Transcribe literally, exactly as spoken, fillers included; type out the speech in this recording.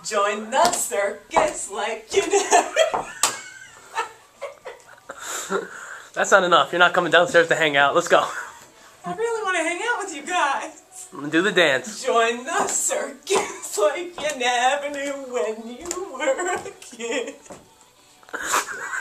Join the circus like you never. That's not enough. You're not coming downstairs to hang out. Let's go. I really want to hang out with you guys. Do the dance. Join the circus like you never knew when you were a kid.